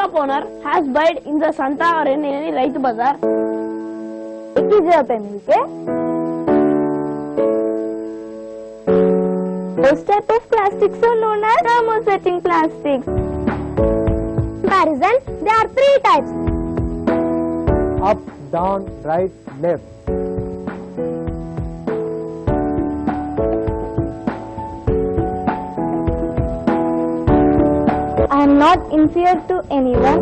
shop owner has died in the Santa or in any Raitu Bazaar. एक ही जगह पे मिलके those type of plastics are known as thermosetting plastics. Comparison, there are 3 types: up, down, right, left. I am not inferior to anyone.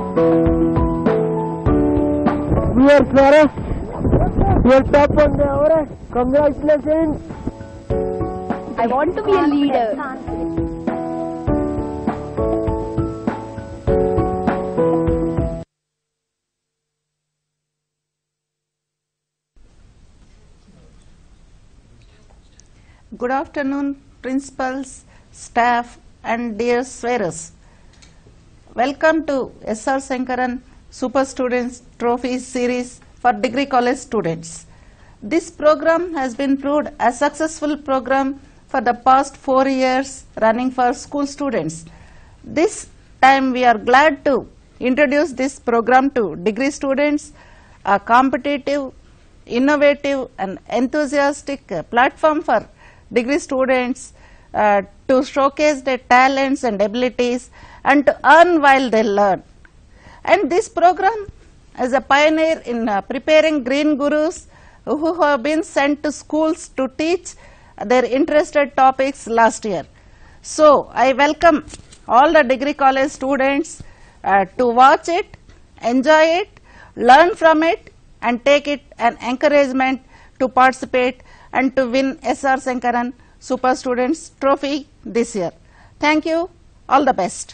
We are Flores. You are top on the hour. Congratulations. I want to be a leader. Good afternoon, principals, staff, and dear swearers. Welcome to S.R. Sankaran Super Students Trophy Series for Degree College students. This program has been proved a successful program for the past 4 years running for school students. This time we are glad to introduce this program to degree students, a competitive, innovative, and enthusiastic platform for degree students to showcase their talents and abilities and to earn while they learn. And this program is a pioneer in preparing green gurus who have been sent to schools to teach their interested topics last year. So I welcome all the degree college students to watch it, enjoy it, learn from it, and take it an encouragement to participate and to win S.R. Sankaran Super Students Trophy this year. Thank you. All the best.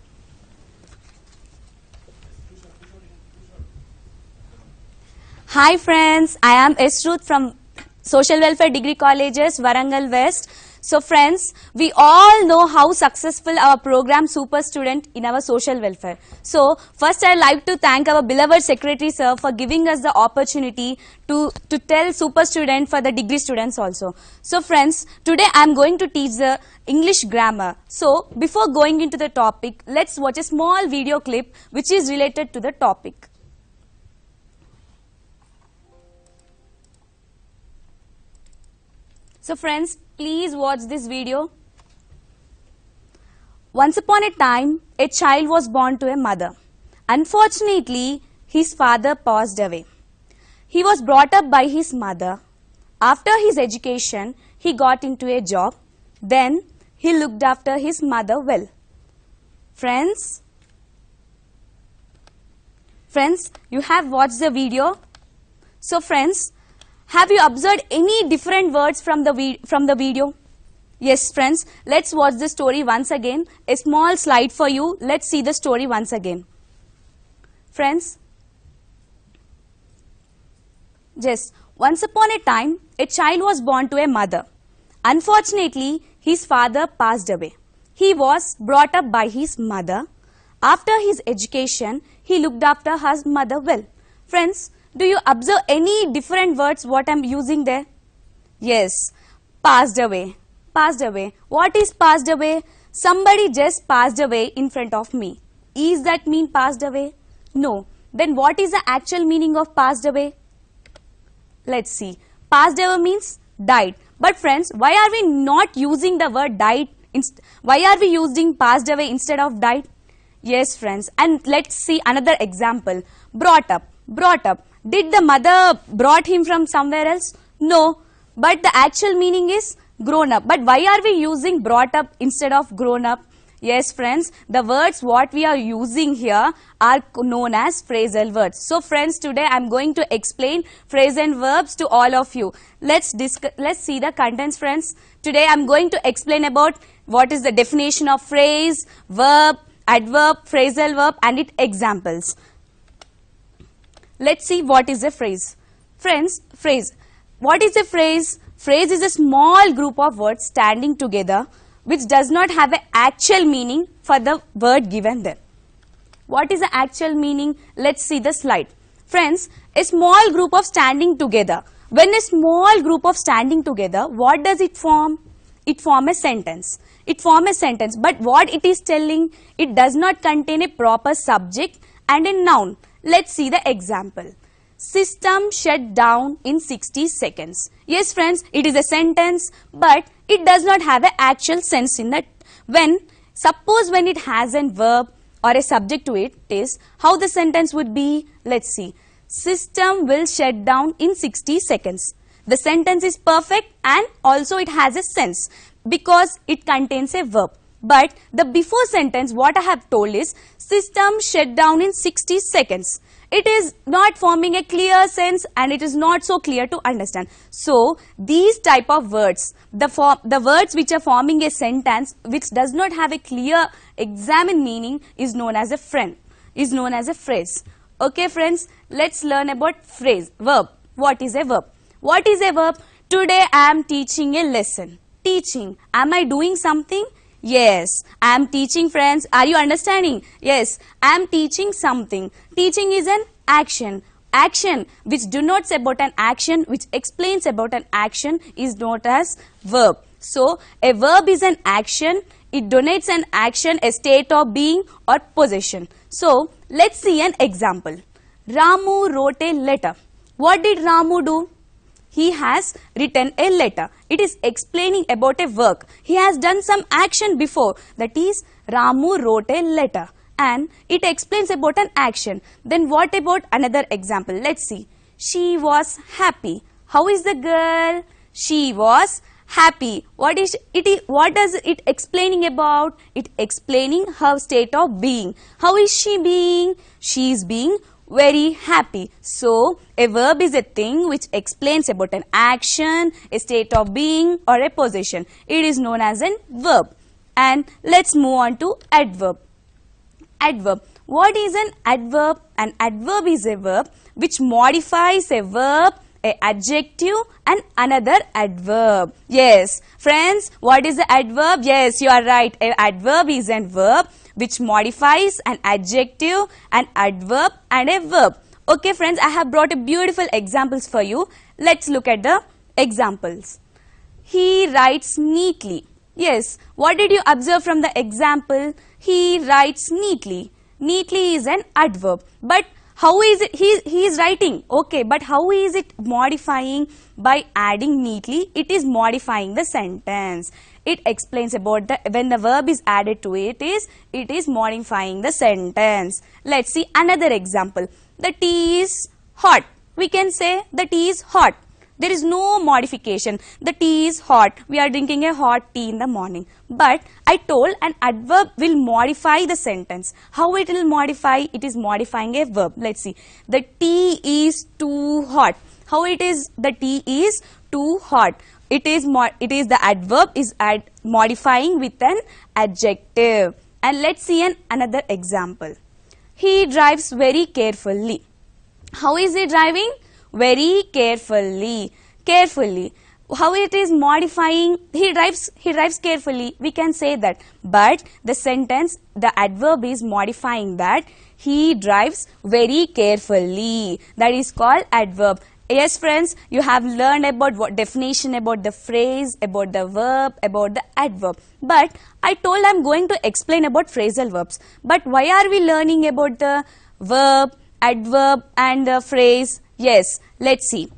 Hi friends, I am Esruth from Social Welfare Degree Colleges, Warangal West. So friends, we all know how successful our program Super Student in our social welfare. So first I'd like to thank our beloved Secretary Sir for giving us the opportunity to tell Super Student for the degree students also. So friends, today I'm going to teach the English grammar. So before going into the topic, let's watch a small video clip which is related to the topic. So friends, please watch this video. Once upon a time, a child was born to a mother. Unfortunately, his father passed away. He was brought up by his mother. After his education, he got into a job. Then, he looked after his mother well. Friends, you have watched the video. So friends, have you observed any different words from the video? Yes, friends, let's watch the story once again. A small slide for you. Let's see the story once again. Friends, yes, once upon a time, a child was born to a mother. Unfortunately, his father passed away. He was brought up by his mother. After his education, he looked after his mother well. Friends, do you observe any different words what I'm using there? Yes, passed away. Passed away. What is passed away? Somebody just passed away in front of me. Is that mean passed away? No. Then what is the actual meaning of passed away? Let's see. Passed away means died. But friends, why are we not using the word died? Why are we using passed away instead of died? Yes, friends. And let's see another example. Brought up. Brought up. Did the mother brought him from somewhere else? No. But the actual meaning is grown up. But why are we using brought up instead of grown up? Yes, friends, the words what we are using here are known as phrasal words. So friends, today I am going to explain phrasal verbs to all of you. Let's see the contents, friends. Today I am going to explain about what is the definition of phrase, verb, adverb, phrasal verb and its examples. Let's see what is a phrase. Friends, phrase. What is a phrase? Phrase is a small group of words standing together which does not have an actual meaning for the word given there. What is the actual meaning? Let's see the slide. Friends, a small group of standing together. When a small group of standing together, what does it form? It forms a sentence. it forms a sentence. But what it is telling? It does not contain a proper subject and a noun. Let's see the example. System shut down in 60 seconds. Yes friends, it is a sentence, but it does not have an actual sense in that. Suppose when it has a verb or a subject to it, is how the sentence would be. Let's see. System will shut down in 60 seconds. The sentence is perfect and also it has a sense because it contains a verb. But the before sentence, what I have told is system shut down in 60 seconds. It is not forming a clear sense and it is not so clear to understand. So these type of words, the words which are forming a sentence which does not have a clear examined meaning is known as a phrase. Okay friends, let's learn about verb. What is a verb? What is a verb? Today I am teaching a lesson. Teaching. Am I doing something? Yes, I am teaching friends. Are you understanding? Yes, I am teaching something. Teaching is an action. Action which denotes about an action, which explains about an action is known as verb. So, a verb is an action. It denotes an action, a state of being or possession. So, let's see an example. Ramu wrote a letter. What did Ramu do? He has written a letter. It is explaining about a work. He has done some action before. That is, Ramu wrote a letter. And it explains about an action. Then what about another example? Let's see. She was happy. How is the girl? She was happy. What does it explaining about? It explaining her state of being. How is she being? She is being very happy. So, a verb is a thing which explains about an action, a state of being or a possession. It is known as a verb. And let's move on to adverb. Adverb. What is an adverb? An adverb is a verb which modifies a verb, a adjective and another adverb. Yes, friends, what is the adverb? Yes, you are right. An adverb is a verb which modifies an adjective, an adverb and a verb. Okay friends, I have brought a beautiful examples for you. Let's look at the examples. He writes neatly. Yes, what did you observe from the example? He writes neatly. Neatly is an adverb. But how is it? He is writing. Okay, but how is it modifying? By adding neatly, it is modifying the sentence. It explains about when the verb is added to it is modifying the sentence. Let's see another example. The tea is hot. We can say the tea is hot. There is no modification. The tea is hot. We are drinking a hot tea in the morning. But I told an adverb will modify the sentence. How it will modify? It is modifying a verb. Let's see. The tea is too hot. How it is? The tea is too hot. It is the adverb is modifying with an adjective. And let's see another example. He drives very carefully. How is he driving? Very carefully. Carefully. How it is modifying? He drives carefully. We can say that. But the sentence, the adverb is modifying that. He drives very carefully. That is called adverb. Yes friends, you have learned about what definition about the phrase, about the verb, about the adverb. But I told I'm going to explain about phrasal verbs. But why are we learning about the verb, adverb and the phrase? Yes, let's see.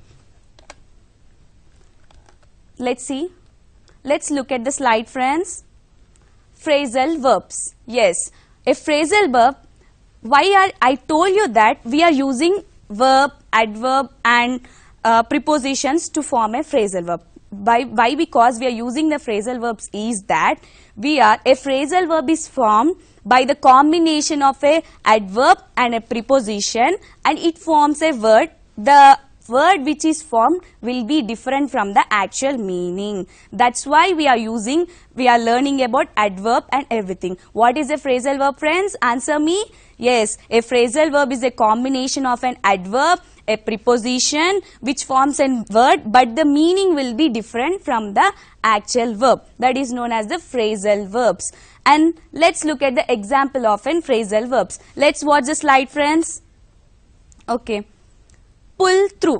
Let's look at the slide friends. Phrasal verbs. Yes, a phrasal verb. I told you that we are using verb, adverb and prepositions to form a phrasal verb. Why? Because we are using the phrasal verbs is that a phrasal verb is formed by the combination of a adverb and a preposition and it forms a word. The word which is formed will be different from the actual meaning. That's why we are learning about adverb and everything. What is a phrasal verb friends? Answer me. Yes, a phrasal verb is a combination of an adverb, a preposition which forms a word but the meaning will be different from the actual verb. That is known as the phrasal verbs. And let's look at the example of an phrasal verbs. Let's watch the slide friends. Okay. Pull through.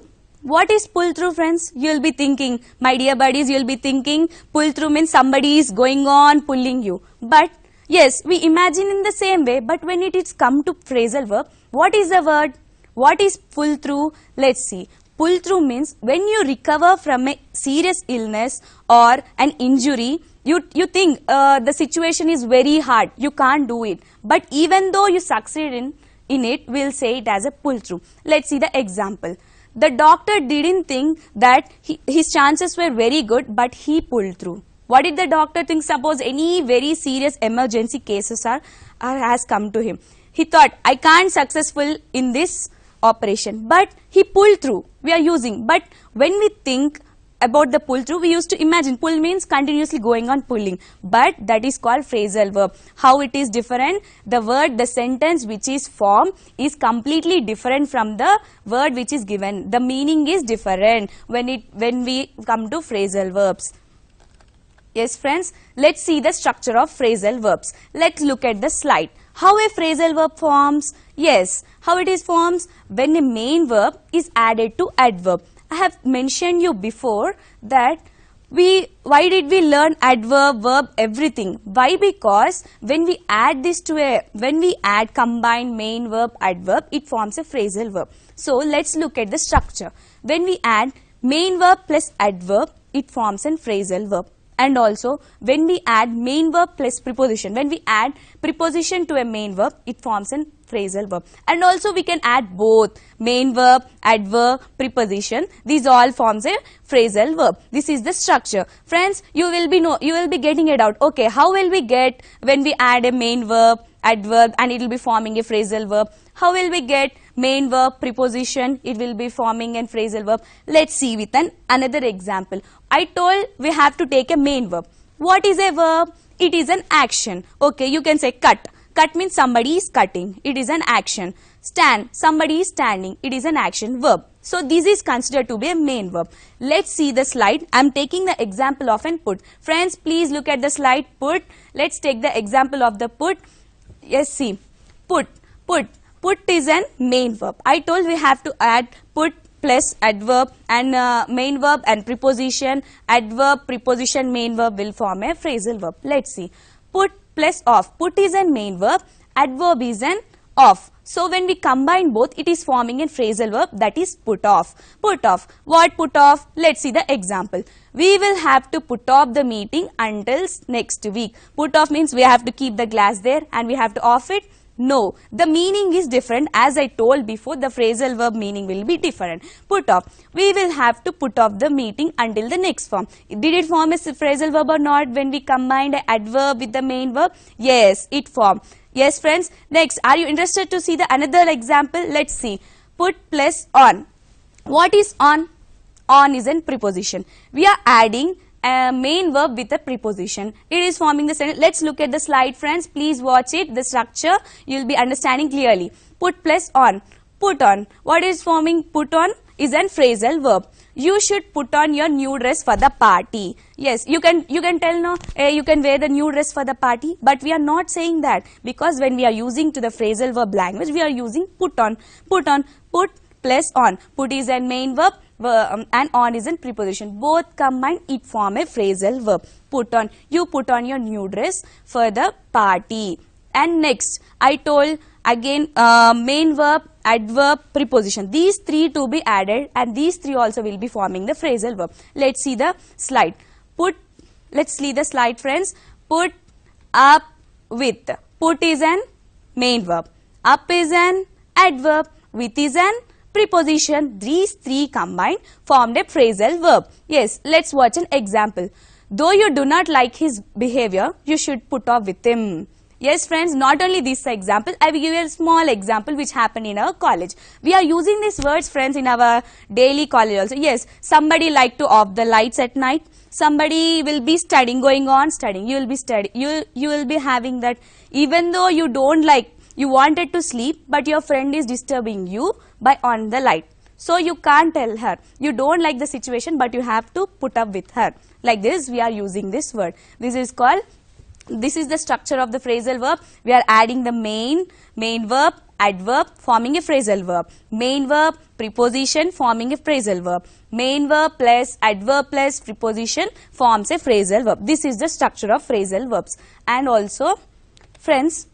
What is pull through, friends? You will be thinking, my dear buddies, you will be thinking pull through means somebody is going on pulling you. But yes, we imagine in the same way, but when it is come to phrasal verb, what is the word? What is pull through? Let's see. Pull through means when you recover from a serious illness or an injury, you think the situation is very hard, you can't do it. But even though you succeed in it, we'll say it as a pull through. Let's see the example. The doctor didn't think that his chances were very good, but he pulled through. What did the doctor think? Suppose any very serious emergency cases has come to him. He thought, I can't successful in this operation, but he pulled through. We are using, but when we think about the pull through, we used to imagine pull means continuously going on pulling, but that is called phrasal verb. How it is different? The word, the sentence which is formed is completely different from the word which is given. The meaning is different when we come to phrasal verbs. Yes friends, let's see the structure of phrasal verbs. Let's look at the slide. How a phrasal verb forms? Yes, how it is forms? When a main verb is added to adverb. I have mentioned you before that why did we learn adverb, verb, everything? Why? Because when we add this to when we add combined main verb, adverb, it forms a phrasal verb. So let's look at the structure. When we add main verb plus adverb, it forms a phrasal verb. And also when we add main verb plus preposition, when we add preposition to a main verb, it forms a phrasal verb. And also we can add both main verb, adverb, preposition. These all forms a phrasal verb. This is the structure. Friends, you will be getting it out. Okay, how will we get when we add a main verb, adverb, and it will be forming a phrasal verb? How will we get main verb, preposition, it will be forming a phrasal verb? Let's see with another example. I told we have to take a main verb. What is a verb? It is an action. Okay, you can say cut. Cut means somebody is cutting. It is an action. Stand, somebody is standing. It is an action verb. So this is considered to be a main verb. Let's see the slide. I am taking the example of an put. Friends, please look at the slide put. Let's take the example of the put. Yes, see. Put. Put is an main verb. I told we have to add put plus adverb and main verb and preposition. Adverb, preposition, main verb will form a phrasal verb. Let's see. Put plus off. Put is an main verb. Adverb is an off. So when we combine both, it is forming a phrasal verb, that is put off. Put off. What put off? Let's see the example. We will have to put off the meeting until next week. Put off means we have to keep the glass there and we have to off it. No, the meaning is different. As I told before, the phrasal verb meaning will be different. Put off. We will have to put off the meeting until the next form. Did it form a phrasal verb or not when we combined the adverb with the main verb? Yes, it formed. Yes, friends. Next, are you interested to see the another example? Let's see. Put plus on. What is on? On is a preposition. We are adding a main verb with a preposition. It is forming the sentence. Let's look at the slide, friends. Please watch it. The structure you will be understanding clearly. Put plus on. Put on. What is forming put on? Is an phrasal verb. You should put on your new dress for the party. Yes, you can tell no, you can wear the new dress for the party, but we are not saying that, because when we are using to the phrasal verb language, we are using put on. Put on. Put plus on. Put is a main verb. And on is a preposition. Both combined, it form a phrasal verb. Put on. You put on your new dress for the party. And next, I told again main verb, adverb, preposition. These three to be added, and these three also will be forming the phrasal verb. Let's see the slide. Let's see the slide, friends. Put up with. Put is an main verb. Up is an adverb. With is an preposition. These three combined formed a phrasal verb. Yes, let's watch an example. Though you do not like his behavior, you should put off with him. Yes, friends, not only this example, I will give you a small example which happened in our college. We are using these words, friends, in our daily college also. Yes, somebody like to off the lights at night. Somebody will be studying, going on studying. You will be studying. You will be having that, even though you don't like, you wanted to sleep, but your friend is disturbing you by on the light. So you can't tell her. You don't like the situation, but you have to put up with her. Like this, we are using this word. This is the structure of the phrasal verb. We are adding the main verb, adverb forming a phrasal verb. Main verb, preposition forming a phrasal verb. Main verb plus adverb plus preposition forms a phrasal verb. This is the structure of phrasal verbs. And also, friends,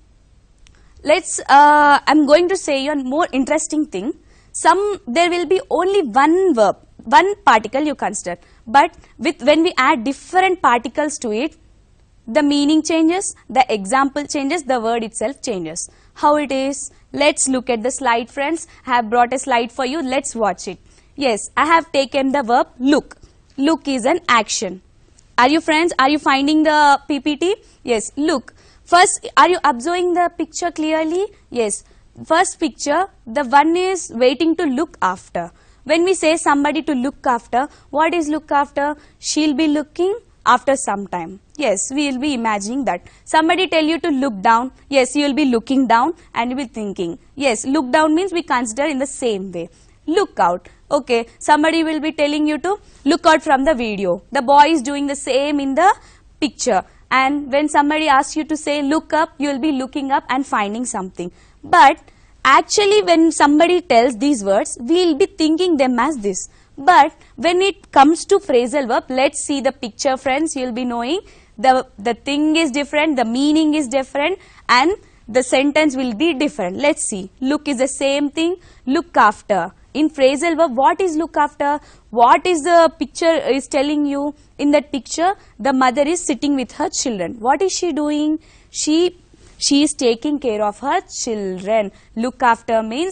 I'm going to say you a more interesting thing. There will be only one verb, one particle you consider. But when we add different particles to it, the meaning changes, the example changes, the word itself changes. How it is? Let's look at the slide, friends. I have brought a slide for you. Let's watch it. Yes, I have taken the verb look. Look is an action. Are you friends? Are you finding the PPT? Yes, look. First, are you observing the picture clearly? Yes. First picture, the one is waiting to look after. When we say somebody to look after, what is look after? She'll be looking after some time. Yes, we will be imagining that. Somebody tell you to look down. Yes, you will be looking down and you will be thinking. Yes, look down means we consider in the same way. Look out. Okay, somebody will be telling you to look out from the video. The boy is doing the same in the picture. And when somebody asks you to say look up, you will be looking up and finding something. But actually when somebody tells these words, we will be thinking them as this. But when it comes to phrasal verb, let's see the picture, friends. You will be knowing the thing is different, the meaning is different, and the sentence will be different. Let's see. Look is the same thing. Look after. In phrasal verb, what is look after? What is the picture is telling you? In that picture, the mother is sitting with her children. What is she doing? She is taking care of her children. Look after means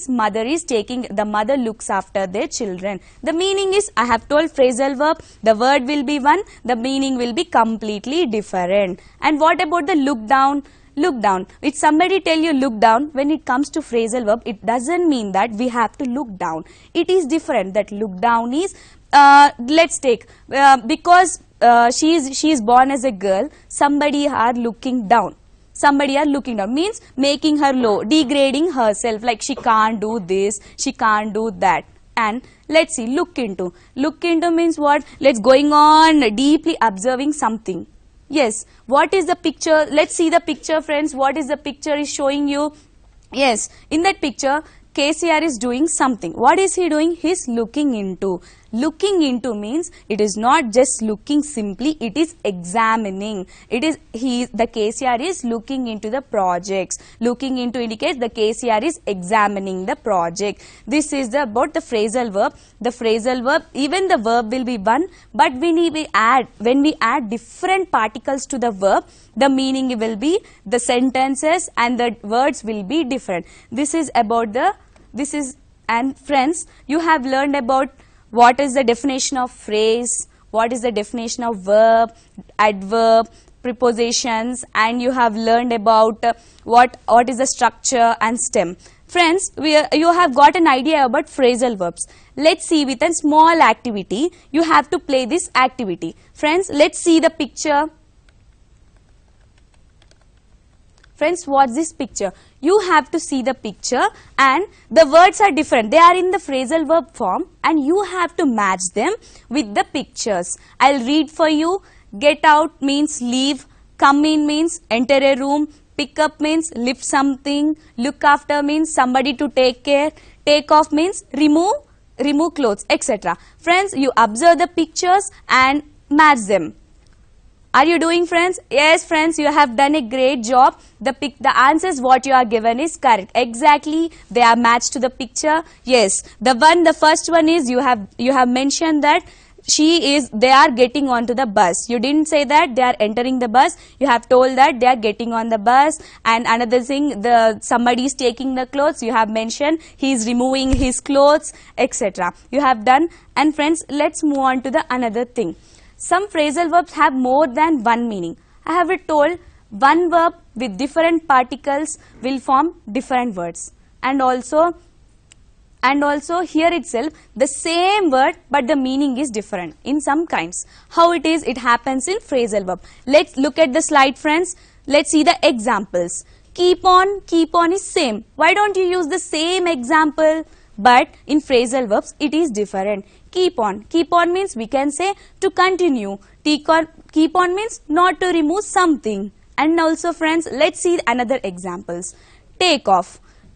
the mother looks after their children. The meaning is, I have told phrasal verb, the word will be one, the meaning will be completely different. And what about the look down? Look down. If somebody tell you look down, when it comes to phrasal verb, it doesn't mean that we have to look down. It is different. That look down is, let's take, because she is born as a girl, somebody are looking down. Somebody are looking down means making her low, degrading herself, like she can't do this, she can't do that. And let's see, look into. Look into means what? Let's going on deeply observing something. Yes, what is the picture? Let's see the picture, friends. What is the picture is showing you? Yes, in that picture, KCR is doing something. What is he doing? He is looking into. Looking into means it is not just looking simply, it is examining. The KCR is looking into the projects. Looking into indicates the KCR is examining the project. This is about the phrasal verb. The phrasal verb, even the verb will be one, but when we add different particles to the verb, the meaning will be, the sentences and the words will be different. And friends, you have learned about what is the definition of phrase, what is the definition of verb, adverb, prepositions, and you have learned about what is the structure and stem. Friends, you have got an idea about phrasal verbs. Let's see with a small activity. You have to play this activity. Friends, let's see the picture. Friends, what's this picture? You have to see the picture and the words are different. They are in the phrasal verb form and you have to match them with the pictures. I'll read for you. Get out means leave. Come in means enter a room. Pick up means lift something. Look after means somebody to take care. Take off means remove clothes, etc. Friends, you observe the pictures and match them. Are you doing, friends? Yes, friends, you have done a great job. The answers what you are given is correct. Exactly, they are matched to the picture. Yes, the first one is you have mentioned that they are getting onto the bus. You didn't say that they are entering the bus. You have told that they are getting on the bus. And another thing, somebody is taking the clothes. You have mentioned he is removing his clothes, etc. You have done. And friends, let's move on to the another thing. Some phrasal verbs have more than one meaning. I have told one verb with different particles will form different words. And also here itself the same word but the meaning is different in some kinds. How it is? It happens in phrasal verb. Let's look at the slide, friends. Let's see the examples. Keep on is same. Why don't you use the same example? But in phrasal verbs it is different. Keep on means we can say to continue. Keep on means not to remove something. And also, friends, let's see another examples. Take off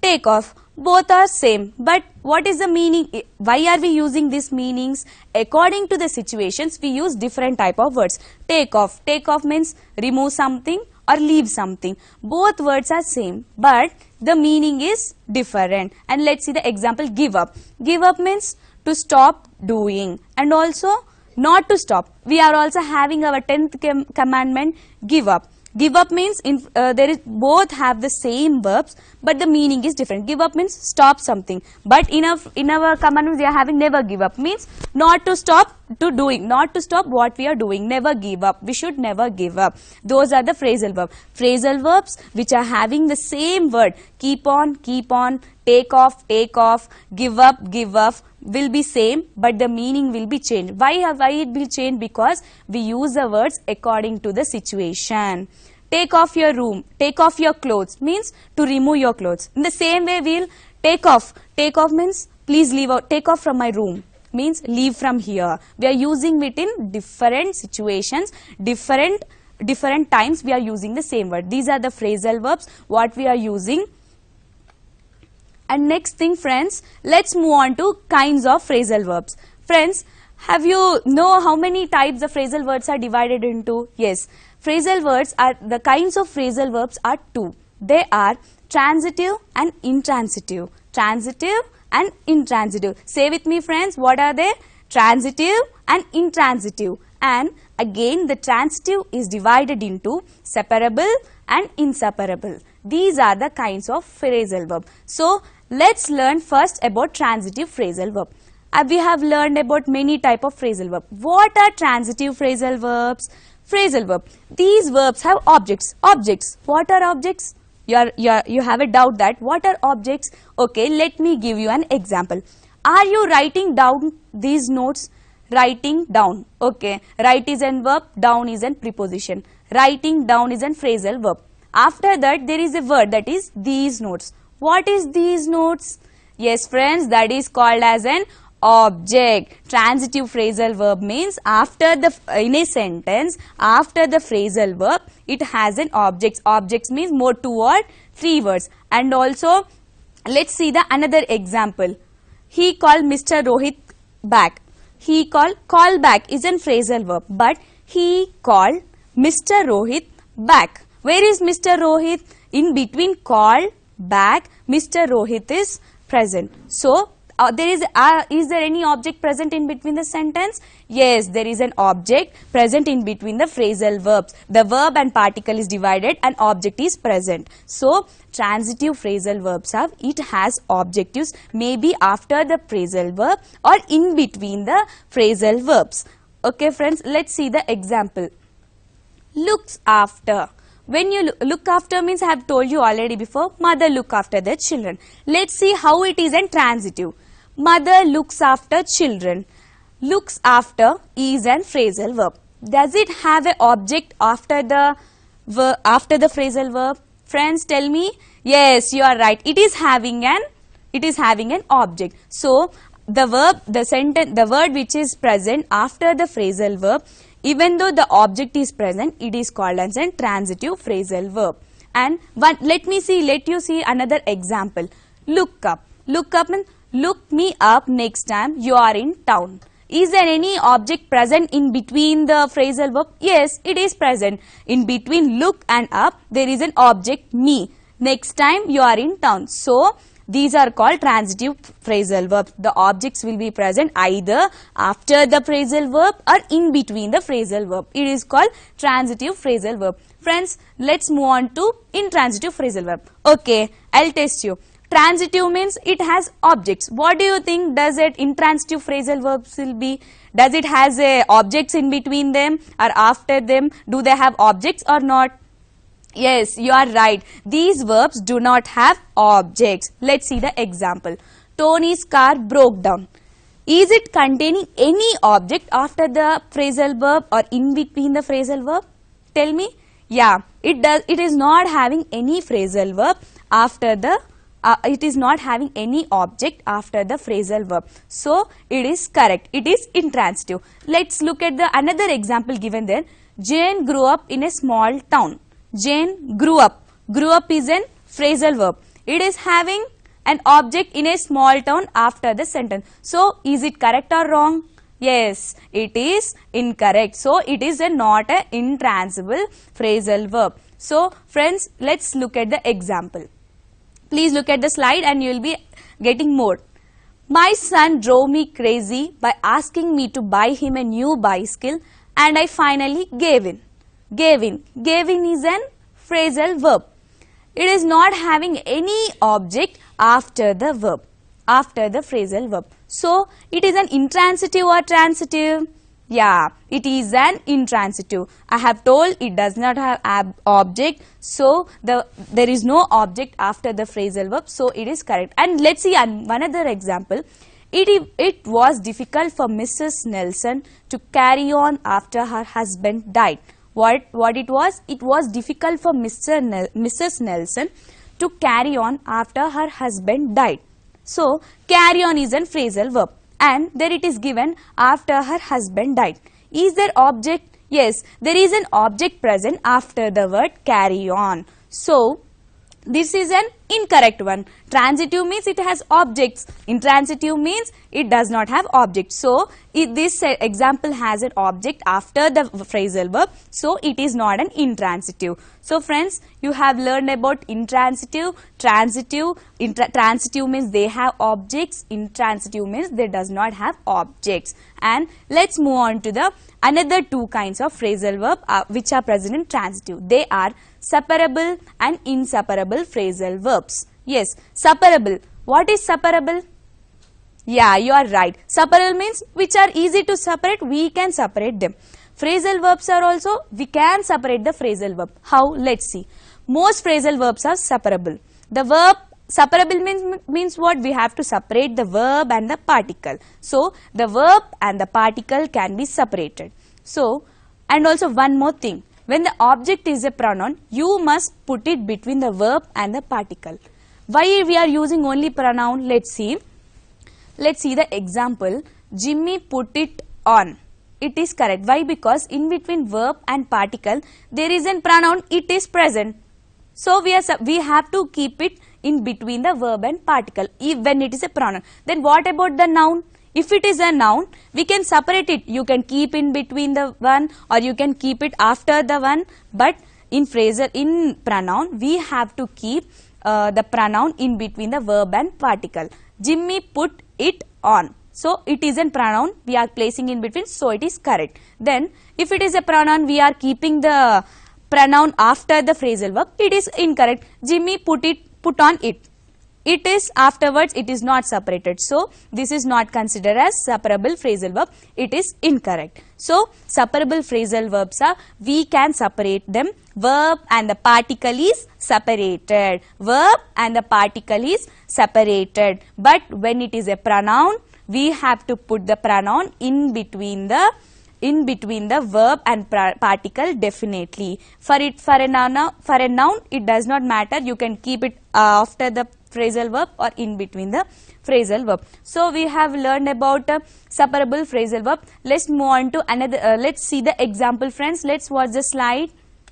take off. Both are same, but what is the meaning? Why are we using these meanings? According to the situations, we use different type of words. Take off. Take off means remove something or leave something. Both words are same, but the meaning is different. And let's see the example, give up. Give up means to stop doing, and also not to stop. We are also having our 10th commandment, give up. Give up means both have the same verbs, but the meaning is different. Give up means stop something, but in our commandments we are having never give up means not to stop to doing, not to stop what we are doing. Never give up. We should never give up. Those are the phrasal verbs. Phrasal verbs which are having the same word, keep on, take off, give up, will be same, but the meaning will be changed. Why it will change? Because we use the words according to the situation. Take off your room, take off your clothes means to remove your clothes. In the same way, we'll take off. Take off means please leave out. Take off from my room means leave from here. We are using it in different situations, different times we are using the same word. These are the phrasal verbs what we are using. And next thing, friends, let's move on to kinds of phrasal verbs. Friends, have you know how many types of phrasal words are divided into? Yes, phrasal words are, the kinds of phrasal verbs are two. They are transitive and intransitive. Transitive and intransitive. Say with me, friends, what are they? Transitive and intransitive. And again, the transitive is divided into separable and inseparable. These are the kinds of phrasal verb. So, let's learn first about transitive phrasal verb. We have learned about many type of phrasal verb. What are transitive phrasal verbs? Phrasal verb. These verbs have objects. Objects. What are objects? You have a doubt that what are objects? Okay, let me give you an example. Are you writing down these notes? Writing down. Okay, write is a verb, down is a preposition. Writing down is a phrasal verb. After that, there is a word, that is these notes. What is these notes? Yes, friends, that is called as an object. Transitive phrasal verb means after in a sentence, after the phrasal verb, it has an object. Objects means more 2 or 3 words. And also, let's see the another example. He called Mr. Rohit back. He call back is a phrasal verb, but he called Mr. Rohit back. Where is Mr. Rohit? In between call, back, Mr. Rohit is present. So, is there any object present in between the sentence? Yes, there is an object present in between the phrasal verbs. The verb and particle is divided and object is present. So, transitive phrasal verbs has objectives maybe after the phrasal verb or in between the phrasal verbs. Okay, friends, let's see the example. Looks after. When you look after means I have told you already before, mother look after their children. Let's see how it is in transitive. Mother looks after children. Looks after is an phrasal verb. Does it have an object after the phrasal verb? Friends, tell me. Yes, you are right. It is having an object. So the word which is present after the phrasal verb, even though the object is present, it is called as a transitive phrasal verb. And let you see another example. Look up. Look up means look me up next time you are in town. Is there any object present in between the phrasal verb? Yes, it is present. In between look and up, there is an object me. Next time you are in town. So, these are called transitive phrasal verbs. The objects will be present either after the phrasal verb or in between the phrasal verb. It is called transitive phrasal verb. Friends, let's move on to intransitive phrasal verb. Okay, I'll test you. Transitive means it has objects. What do you think does it intransitive phrasal verbs will be? Does it has objects in between them or after them? Do they have objects or not? Yes, you are right. These verbs do not have objects. Let's see the example. Tony's car broke down. Is it containing any object after the phrasal verb or in between the phrasal verb? Tell me. Yeah, it does. It is not having any phrasal verb after the it is not having any object after the phrasal verb. So, it is correct. It is intransitive. Let's look at the another example given there. Jane grew up in a small town. Jane grew up. Grew up is an phrasal verb. It is having an object in a small town after the sentence. So, is it correct or wrong? Yes, it is incorrect. So, it is not an intransitive phrasal verb. So, friends, let's look at the example. Please look at the slide and you will be getting more. My son drove me crazy by asking me to buy him a new bicycle and I finally gave in. Gave in. Gave in is an phrasal verb. It is not having any object after the verb, after the phrasal verb. So, it is an intransitive or transitive? Yeah, it is an intransitive. I have told it does not have object. So, there is no object after the phrasal verb. So, it is correct. And let's see one other example. It was difficult for Mrs. Nelson to carry on after her husband died. What it was? It was difficult for Mrs. Nelson to carry on after her husband died. So, carry on is a phrasal verb and there it is given after her husband died. Is there object? Yes, there is an object present after the word carry on. So, this is an incorrect one. Transitive means it has objects. Intransitive means it does not have objects. So, this example has an object after the phrasal verb. So, it is not an intransitive. So, friends, you have learned about intransitive, transitive. Transitive means they have objects. Intransitive means they does not have objects. And let's move on to the another two kinds of phrasal verb which are present in transitive. They are separable and inseparable phrasal verbs. Yes, separable. What is separable? Yeah, you are right. Separable means which are easy to separate, we can separate them. Phrasal verbs are also, we can separate the phrasal verb. How? Let's see. Most phrasal verbs are separable. The verb separable means what? We have to separate the verb and the particle. So, the verb and the particle can be separated. So, and also one more thing. When the object is a pronoun, you must put it between the verb and the particle. Why we are using only pronoun? Let's see. Let's see the example. Jimmy put it on. It is correct. Why? Because in between verb and particle, there is a pronoun, it is present. So, we have to keep it in between the verb and particle when it is a pronoun. Then what about the noun? If it is a noun, we can separate it. You can keep in between the one or you can keep it after the one. But in pronoun, we have to keep the pronoun in between the verb and particle. Jimmy put it on. So, it is a pronoun, we are placing in between, so it is correct. Then, if it is a pronoun, we are keeping the pronoun after the phrasal verb, it is incorrect. Jimmy put on it. It is afterwards, it is not separated. So, this is not considered as separable phrasal verb, it is incorrect. So, separable phrasal verbs are, we can separate them, verb and the particle is separated. Verb and the particle is separated. But when it is a pronoun, we have to put the pronoun in between the verb and particle definitely. For a noun, it does not matter. You can keep it after the phrasal verb or in between the phrasal verb. So, we have learned about separable phrasal verb. Let's move on to another. Let's see the example, friends. Let's watch the slide.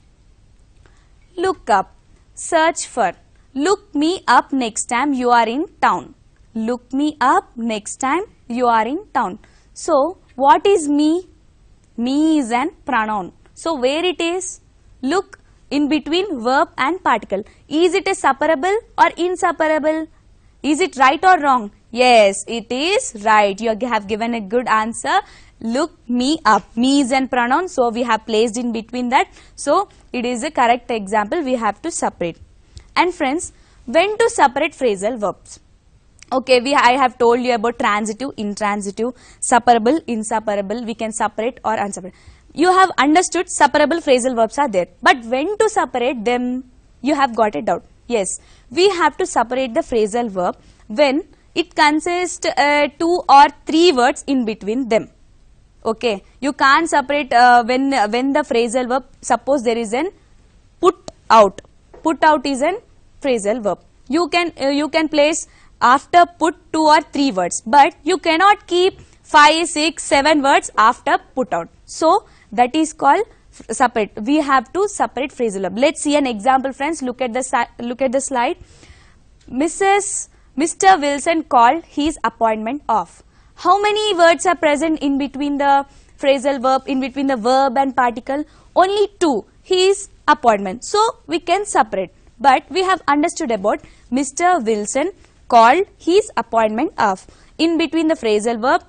Look up. Search for. Look me up next time you are in town. Look me up next time you are in town. So, what is me? Me is an pronoun. So, where it is? Look in between verb and particle. Is it a separable or inseparable? Is it right or wrong? Yes, it is right. You have given a good answer. Look me up. Me is an pronoun. So, we have placed in between that. So, it is a correct example. We have to separate. And friends, when to separate phrasal verbs? Okay, I have told you about transitive, intransitive, separable, inseparable. We can separate or unseparate. You have understood separable phrasal verbs are there. But when to separate them? You have got it out. Yes, we have to separate the phrasal verb when it consists 2 or 3 words in between them. Okay, you can't separate when the phrasal verb, suppose there is an put out. Put out is an phrasal verb. You can place after put 2 or 3 words, but you cannot keep 5, 6, 7 words after put out. So, that is called separate. We have to separate phrasal verb. Let's see an example, friends. Look at the slide. Mr. Wilson called his appointment off. How many words are present in between the phrasal verb, in between the verb and particle? Only two. His appointment. So we can separate. But we have understood about Mr. Wilson called his appointment off. In between the phrasal verb.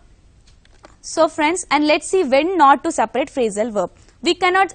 So friends, and let's see when not to separate phrasal verb. We cannot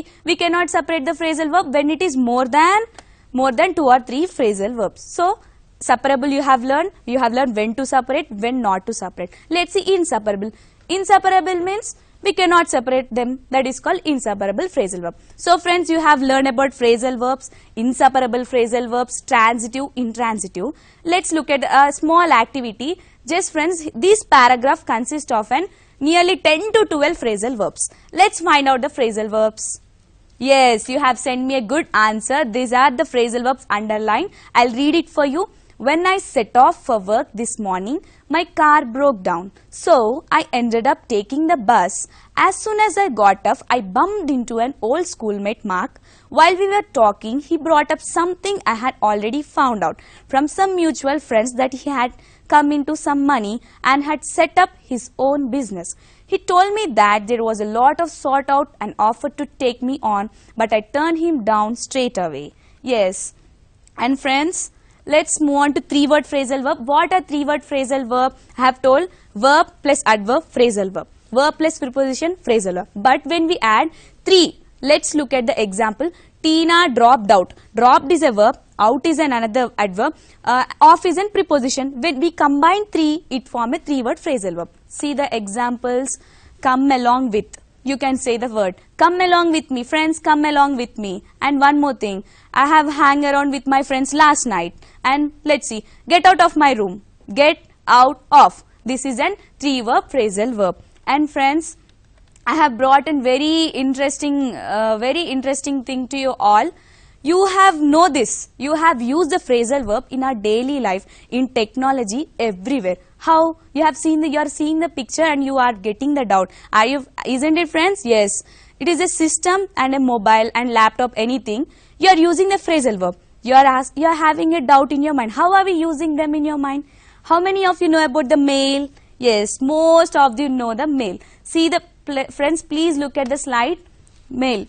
separate the phrasal verb when it is more than 2 or 3 phrasal verbs. So separable you have learned when to separate, when not to separate. Let's see inseparable. Inseparable means we cannot separate them. That is called inseparable phrasal verb. So friends, you have learned about phrasal verbs, inseparable phrasal verbs, transitive, intransitive. Let's look at a small activity. Just friends, this paragraph consists of nearly 10 to 12 phrasal verbs. Let's find out the phrasal verbs. Yes, you have sent me a good answer. These are the phrasal verbs underlined. I'll read it for you. When I set off for work this morning, my car broke down. So I ended up taking the bus. As soon as I got off, I bumped into an old schoolmate, Mark. While we were talking, he brought up something I had already found out from some mutual friends, that he had come into some money and had set up his own business. He told me that there was a lot of sought out and offered to take me on, but I turned him down straight away. Yes. And friends, let's move on to 3-word phrasal verb. What are 3-word phrasal verb? I have told verb plus adverb, phrasal verb. Verb plus preposition, phrasal verb. But when we add 3, let's look at the example. Tina dropped out. Dropped is a verb, out is another adverb, off is a preposition. When we combine 3, it forms a 3-word phrasal verb. See the examples. Come along with. You can say the word. Come along with me. Friends, come along with me. And one more thing. I have hung around with my friends last night. And let's see. Get out of my room. Get out of. This is a 3-word phrasal verb. And friends, I have brought a very interesting thing to you all. You have know this. You have used the phrasal verb in our daily life, in technology, everywhere. How? You are seeing the picture and you are getting the doubt. Isn't it, friends? Yes. It is a system and a mobile and laptop, anything. You are using the phrasal verb. You are having a doubt in your mind. How are we using them in your mind? How many of you know about the mail? Yes, most of you know the mail. See the friends, please look at the slide. Mail.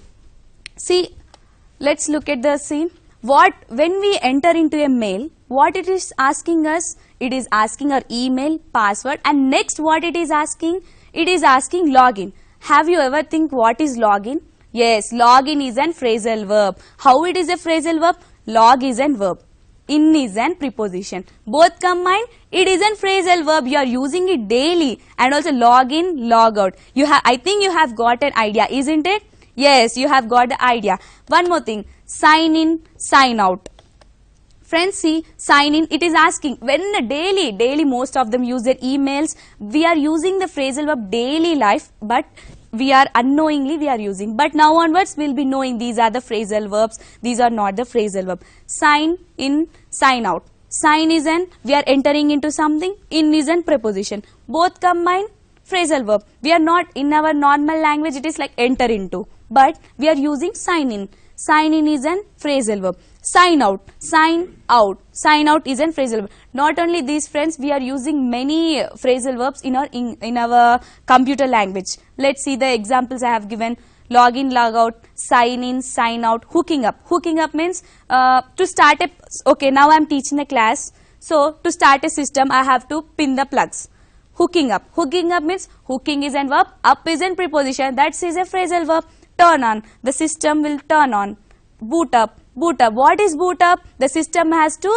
See, let's look at the scene. When we enter into a mail, what it is asking us? It is asking our email, password, and next what it is asking? It is asking login. Have you ever think what is login? Yes, login is an phrasal verb. How it is a phrasal verb? Log is an verb. In is an preposition. Both combined, it is an phrasal verb. You are using it daily. And also log in, log out. I think you have got an idea, isn't it? Yes, you have got the idea. One more thing. Sign in, sign out. Friends, see, sign in, it is asking, when daily most of them use their emails. We are using the phrasal verb daily life, but unknowingly we are using. But now onwards, we'll be knowing these are the phrasal verbs, these are not the phrasal verb. Sign in, sign out. Sign is we are entering into something, in is an preposition. Both combined, phrasal verb. We are not, in our normal language, it is like enter into. But we are using sign in. Sign in is an phrasal verb. Sign out, sign out. Sign out is an phrasal verb. Not only these, friends, we are using many phrasal verbs in our computer language. Let's see the examples I have given. Log in, log out, sign in, sign out, hooking up. Hooking up means to start okay, now I am teaching a class. So to start a system, I have to pin the plugs. Hooking up. Hooking up means hooking is an verb, up is an preposition. That is a phrasal verb. Turn on. The system will turn on. Boot up. Boot up. What is boot up? The system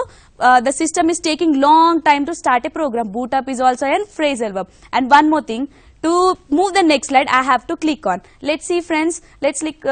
is taking long time to start a program. Boot up is also a phrasal verb. And one more thing, to move the next slide, I have to click on. Let's see, friends. Let's look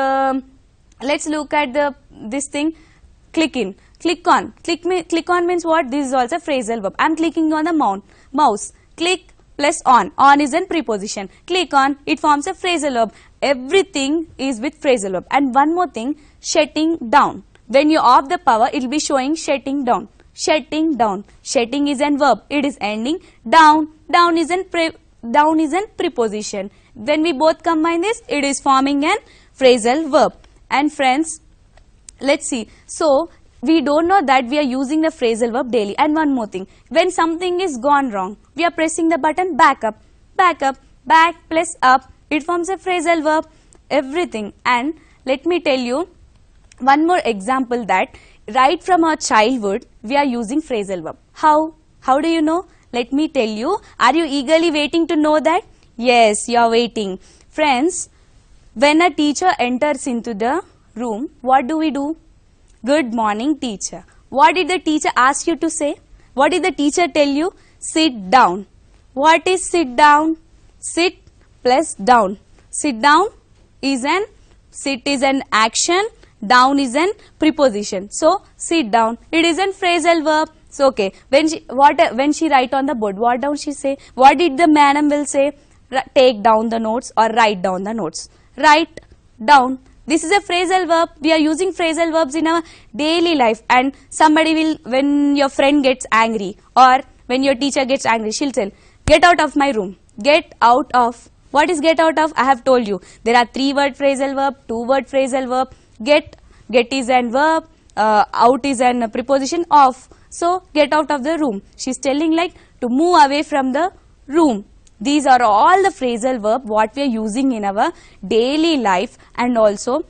at this thing. Click in. Click on. Click on means what? This is also a phrasal verb. I am clicking on the mouse. Click plus on. On is a preposition. Click on. It forms a phrasal verb. Everything is with phrasal verb. And one more thing, shutting down. When you off the power, it will be showing shutting down. Shutting down. Shutting is an verb. It is ending. Down. Down is an preposition. When we both combine this, it is forming an phrasal verb. And friends, let's see. So, we don't know that we are using the phrasal verb daily. And one more thing, when something is gone wrong, we are pressing the button back up, back plus up. It forms a phrasal verb, everything. And let me tell you one more example that right from our childhood, we are using phrasal verb. How? How do you know? Let me tell you. Are you eagerly waiting to know that? Yes, you are waiting. Friends, when a teacher enters into the room, what do we do? Good morning, teacher. What did the teacher ask you to say? What did the teacher tell you? Sit down. What is sit down? Sit plus down. Sit down is sit is an action, down is an preposition. So sit down. It is a phrasal verb. So okay. When she write on the board, what down she say? What did the madam will say? Take down the notes or write down the notes. Write down. This is a phrasal verb. We are using phrasal verbs in our daily life. And somebody will, when your friend gets angry or when your teacher gets angry, she'll tell, get out of my room. Get out of. What is get out of? I have told you. There are 3-word phrasal verb, 2-word phrasal verb. Get is an verb, out is an preposition, of. So get out of the room. She's telling like to move away from the room. These are all the phrasal verb what we are using in our daily life. And also,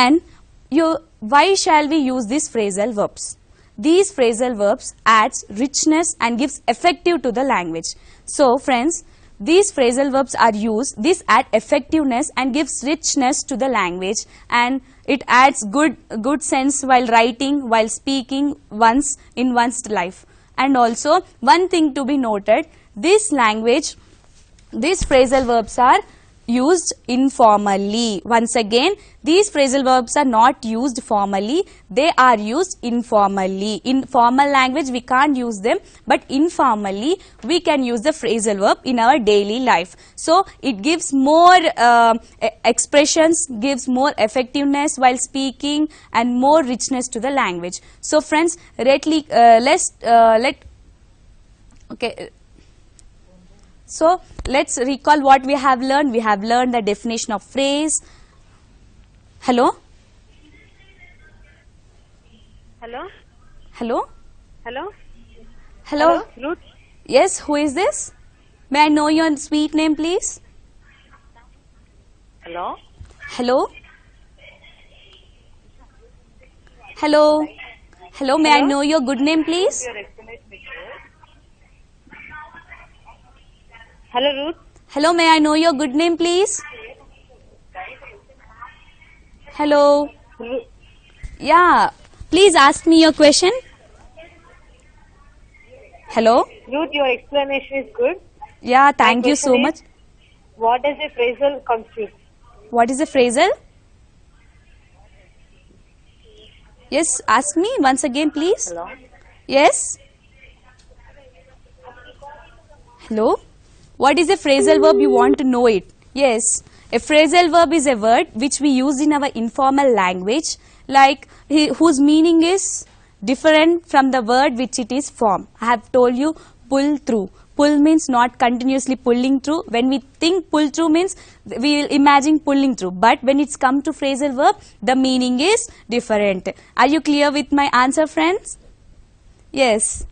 why shall we use these phrasal verbs? These phrasal verbs adds richness and gives effective to the language. So friends, these phrasal verbs are used, this add effectiveness and gives richness to the language, and it adds good sense while writing, while speaking in one's life. And also one thing to be noted, this language, these phrasal verbs are used informally. Once again, these phrasal verbs are not used formally, they are used informally. In formal language we can't use them, but informally we can use the phrasal verb in our daily life. So it gives more expressions, gives more effectiveness while speaking and more richness to the language. So friends, so let's recall what we have learned. We have learned the definition of phrase. Hello? Hello? Hello? Hello? Hello? Ruth? Yes, who is this? May I know your sweet name, please? Hello? Hello? Hello? Hello, may I know your good name, please? Hello, Ruth? Hello, may I know your good name, please? Hello? Yeah, please ask me your question. Hello? Ruth, your explanation is good. Yeah, thank you so much. What does a phrasal constitute? What is a phrasal? Yes, ask me once again, please. Hello? Yes? Hello? What is a phrasal verb? You want to know it. Yes, a phrasal verb is a word which we use in our informal language, like whose meaning is different from the word which it is formed. I have told you pull through. Pull means not continuously pulling through. When we think pull through means we will imagine pulling through. But when it's come to phrasal verb, the meaning is different. Are you clear with my answer, friends? Yes.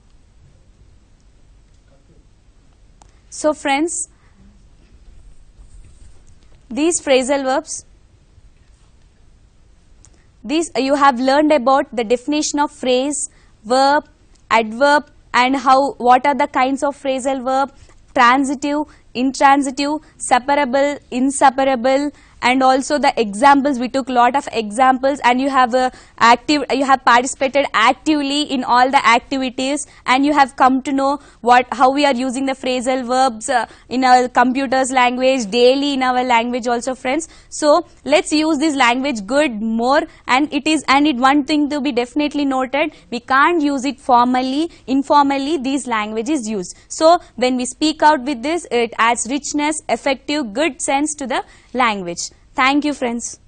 So friends, these phrasal verbs, you have learned about the definition of phrase, verb, adverb, and what are the kinds of phrasal verb, transitive, intransitive, separable, inseparable, and also the examples. We took lot of examples, and you have participated actively in all the activities, and you have come to know how we are using the phrasal verbs in our computer's language, daily in our language also, friends. So let's use this language good more, and one thing to be definitely noted, we can't use it formally. Informally these language is used. So when we speak out with this, it adds richness, effective, good sense to the language. Thank you, friends.